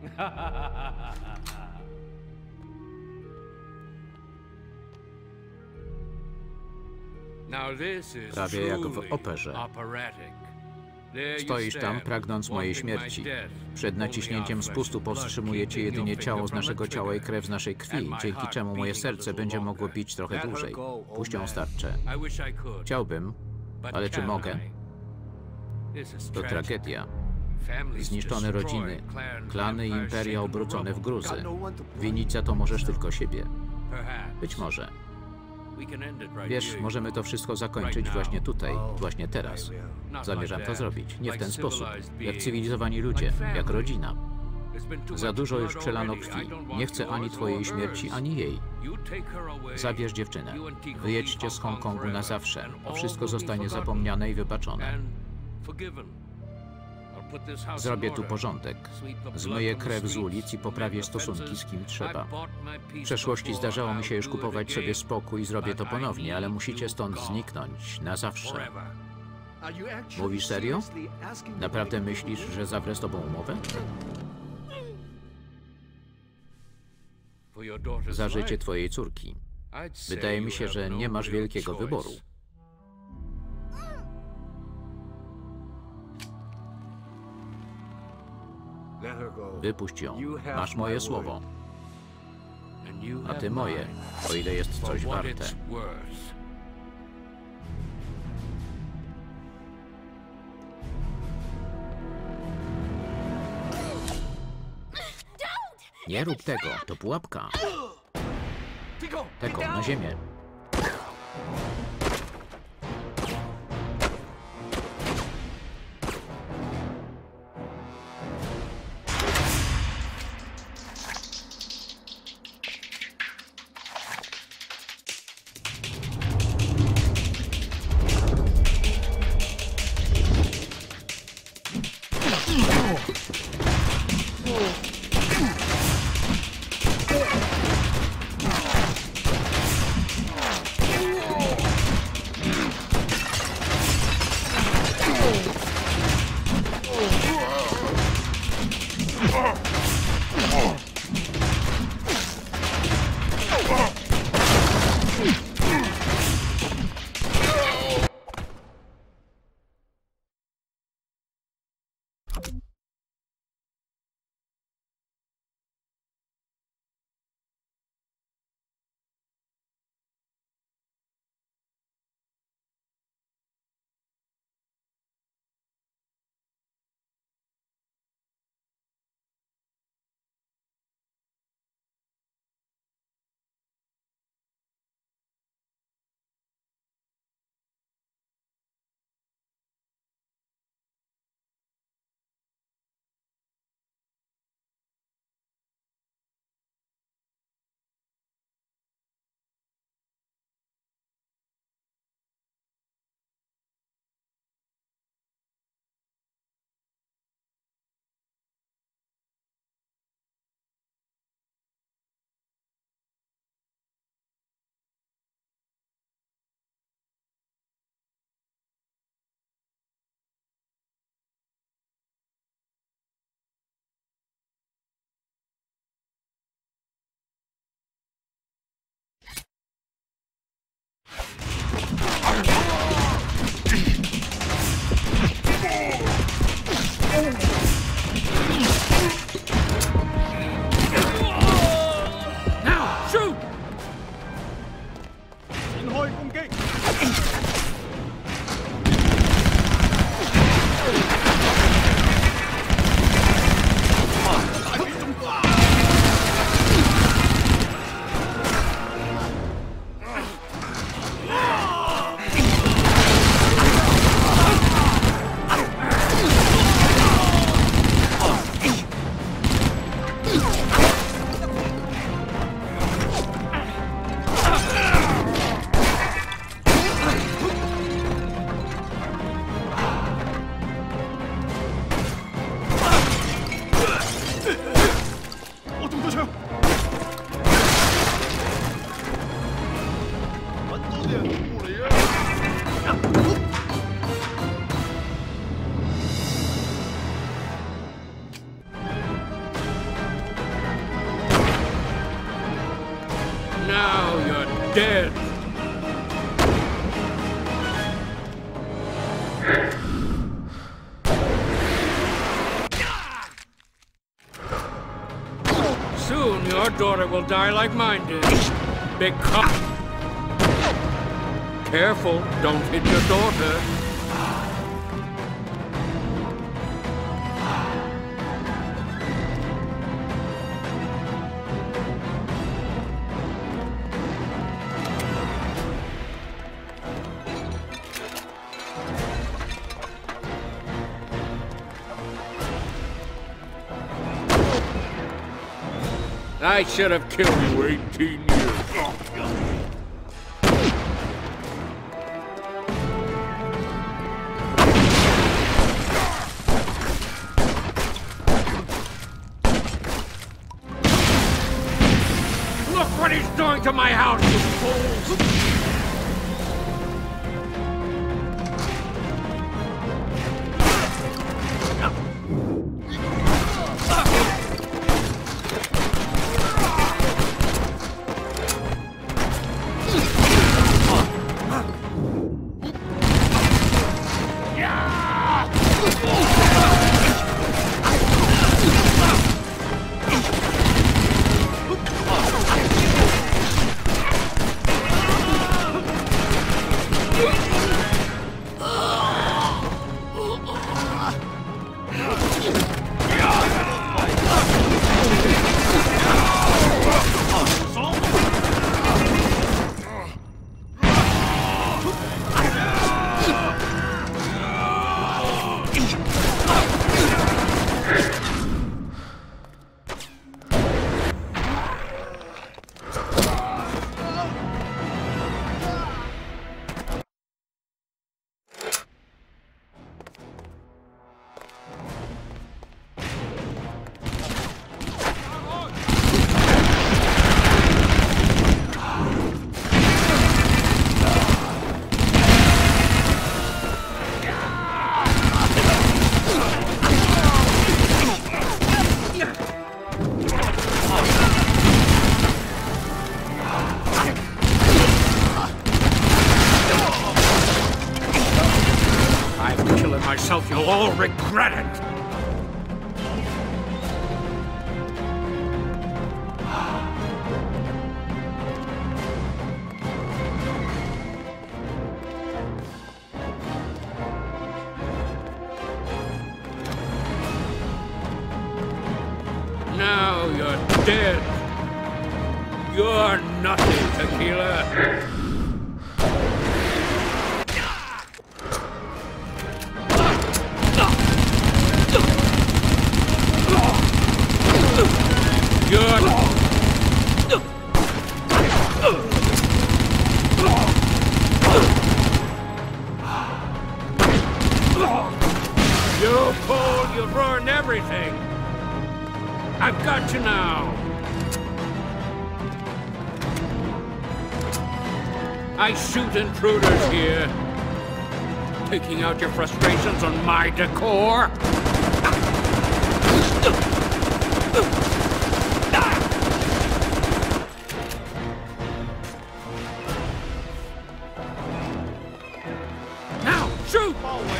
Prawie jak w operze. Stoisz tam, pragnąc mojej śmierci. Przed naciśnięciem spustu powstrzymuje cię jedynie ciało z naszego ciała i krew z naszej krwi, dzięki czemu moje serce będzie mogło bić trochę dłużej. Puść ją, starcze. Chciałbym, ale czy mogę? To tragedia. Zniszczone rodziny, klany i imperia obrócone w gruzy. Winić za to możesz tylko siebie. Być może. Wiesz, możemy to wszystko zakończyć właśnie tutaj, właśnie teraz. Zamierzam to zrobić. Nie w ten sposób. Jak cywilizowani ludzie, jak rodzina. Za dużo już przelano krwi. Nie chcę ani twojej śmierci, ani jej. Zabierz dziewczynę. Wyjedźcie z Hongkongu na zawsze, a wszystko zostanie zapomniane i wybaczone. Zrobię tu porządek. Zmyję krew z ulic i poprawię stosunki z kim trzeba. W przeszłości zdarzało mi się już kupować sobie spokój i zrobię to ponownie, ale musicie stąd zniknąć na zawsze. Mówisz serio? Naprawdę myślisz, że zawrę z tobą umowę? Za życie twojej córki. Wydaje mi się, że nie masz wielkiego wyboru. Wypuść ją. Masz moje słowo. A ty moje, o ile jest coś warte. Nie rób tego, to pułapka. Tego, na ziemię. Now you're dead. Soon your daughter will die like mine did. Big cop. Careful, don't hit your daughter. I should have killed you 18 years ago. Look what he's doing to my house, you fools! Myself, you'll all regret it! Now you're dead. You're nothing, Tequila. You fool, you've ruined everything. I've got you now. I shoot intruders here, taking out your frustrations on my decor. Now, shoot!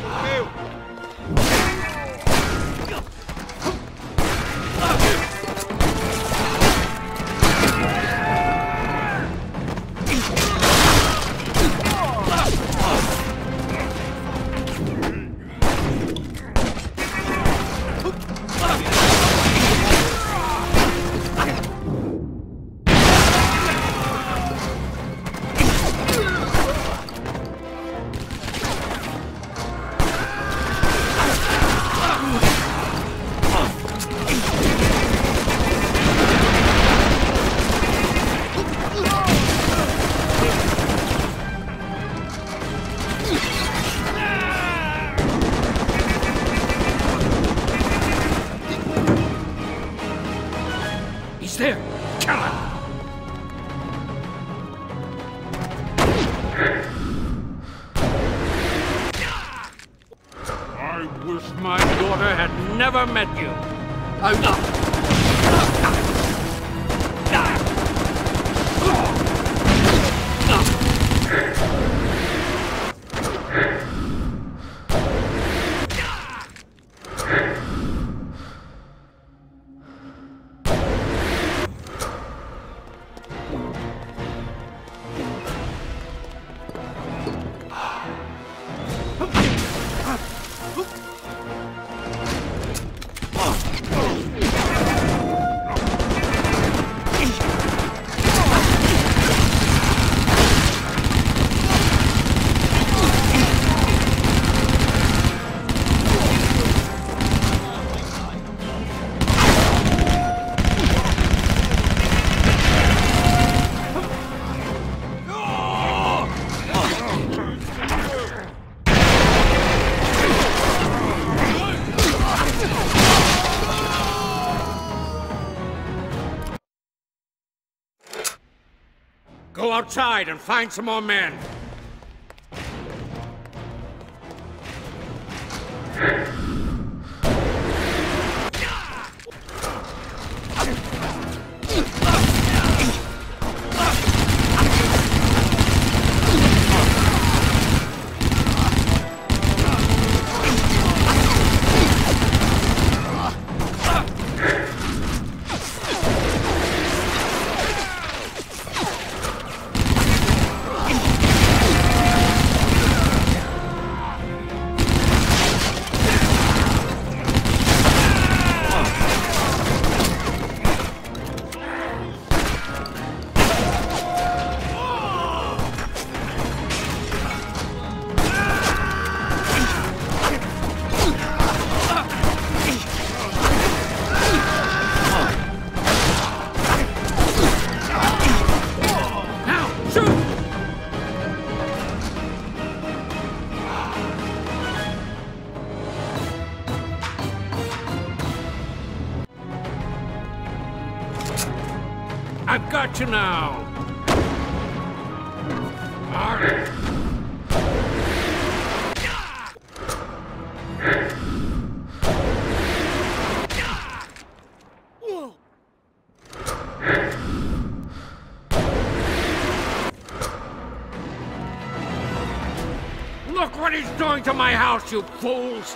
There! Kill him! I wish my daughter had never met you. Oh, no! Go outside and find some more men. I've got you now! Look what he's doing to my house, you fools!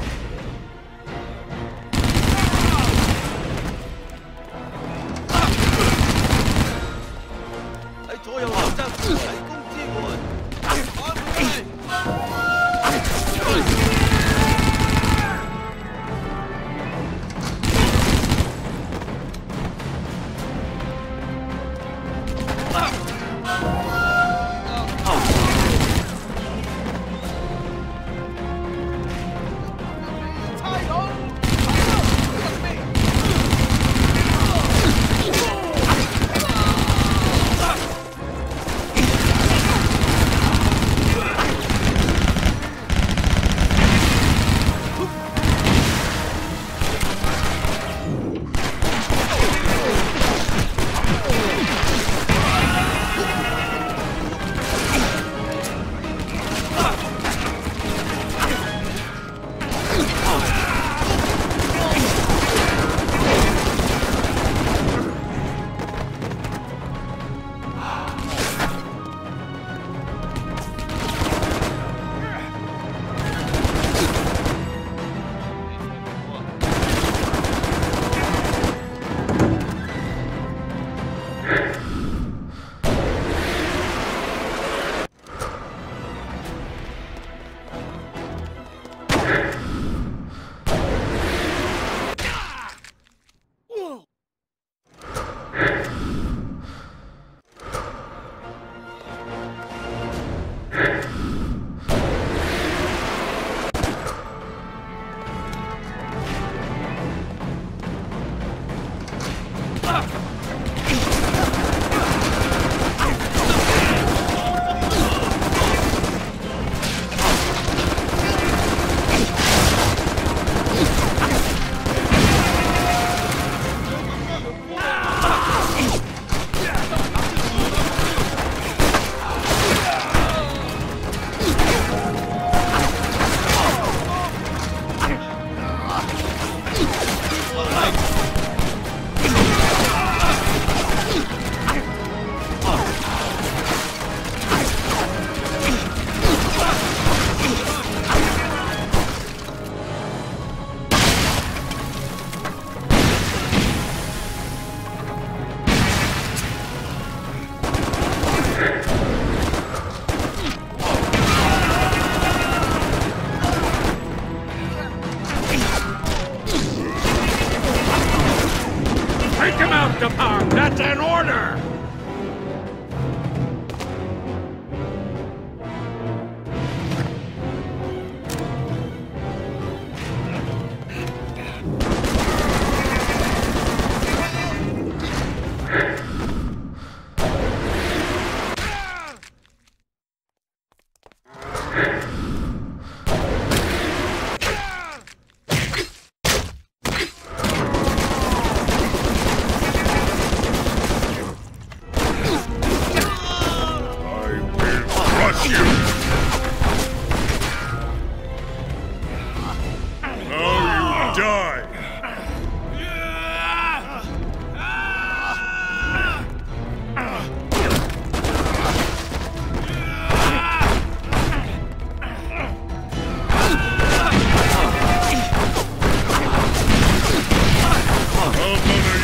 That's an order!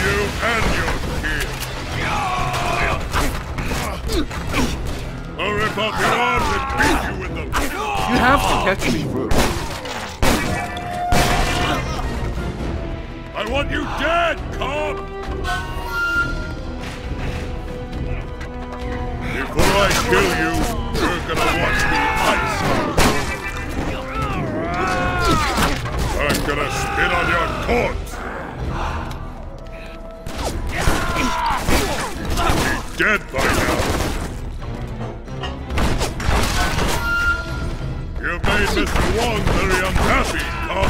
you and your kid. I'll rip off your arms and beat you with them. You have to catch me first. I want you dead, Cobb! Before I kill you, you're gonna watch me ice you. I'm gonna spit on your corpse! He's dead by now. You've made Mr. Wong very unhappy, Cobb.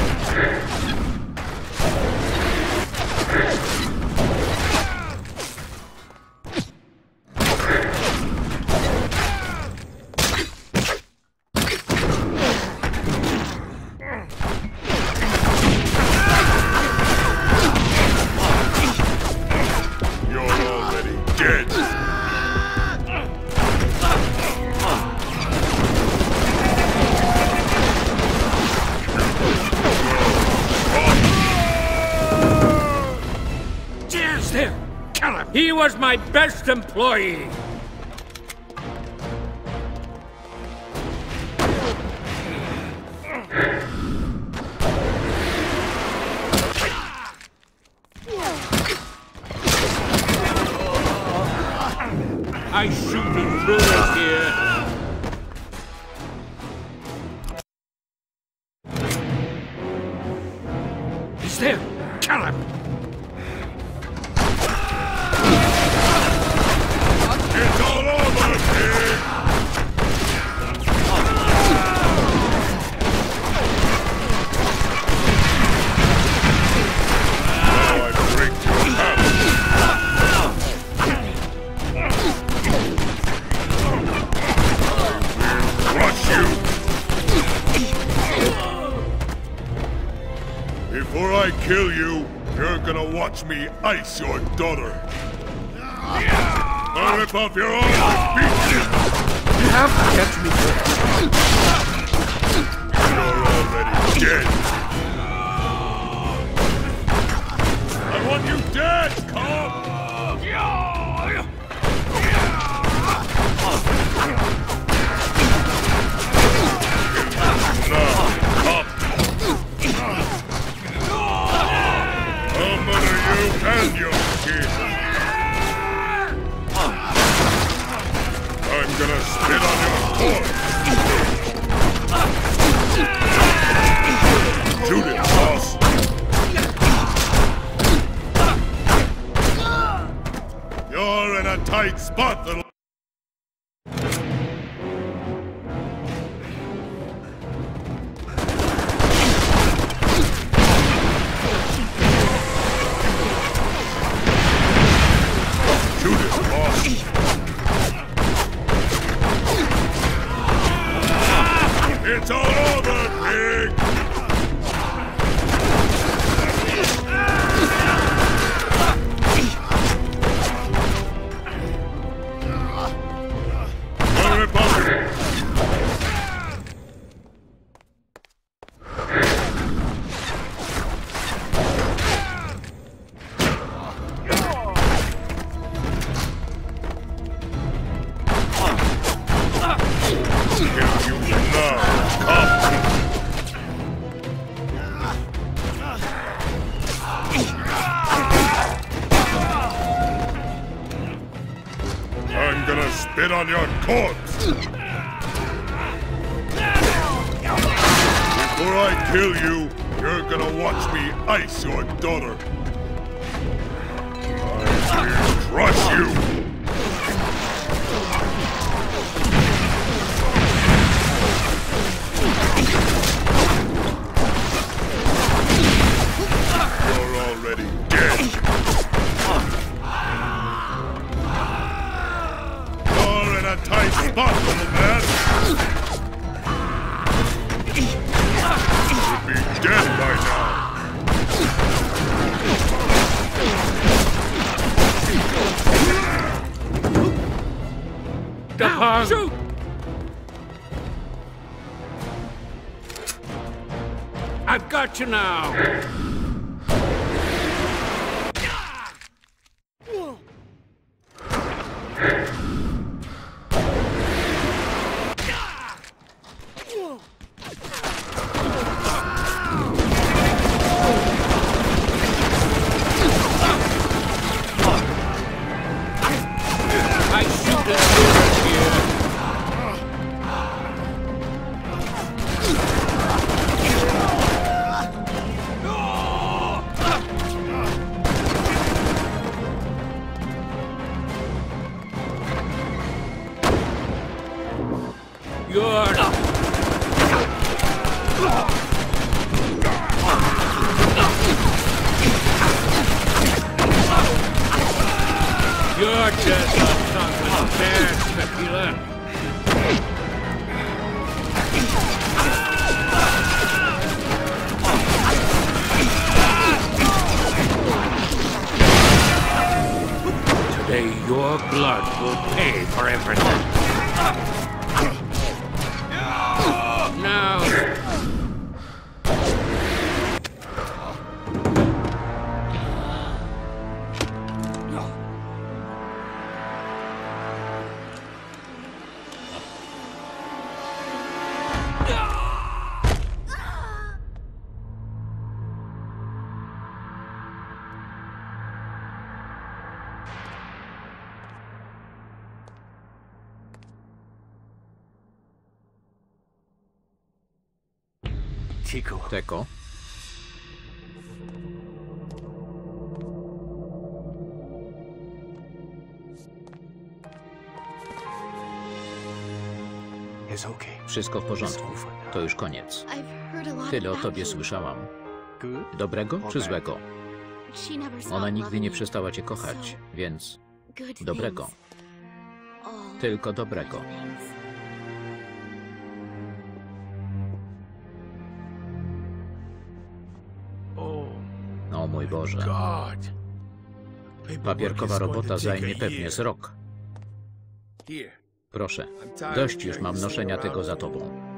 He was my best employee! I shoot intruders here! He's there! Kill him! It's all over, pig! Now I break your habit. Crush you! Before I kill you, you're gonna watch me ice your daughter. I'll rip off your arm and beat you! You have to catch me first. You're already dead! I want you dead, Cobb! Now, up! I'll murder you and your kid! I'm gonna spit on your corpse! Shoot it, boss! You're in a tight spot, little... Shoot it, boss! It's all over, pig! I'll rip off your... Kill you now, Cobb! I'm gonna spit on your corpse! Before I kill you, you're gonna watch me ice your daughter. I will crush you! You're already dead. You're in a tight spot, little man. You'd be dead by now. Now, shoot! I've got you now! You're just a sunken bitch, Tequila. Today, your blood will pay for everything. Now... Teko? Wszystko w porządku. To już koniec. Tyle o tobie słyszałam. Dobrego czy złego? Ona nigdy nie przestała cię kochać, więc dobrego. Tylko dobrego. O mój Boże. Papierkowa robota zajmie pewnie z rok. Proszę, dość już mam noszenia tego za tobą.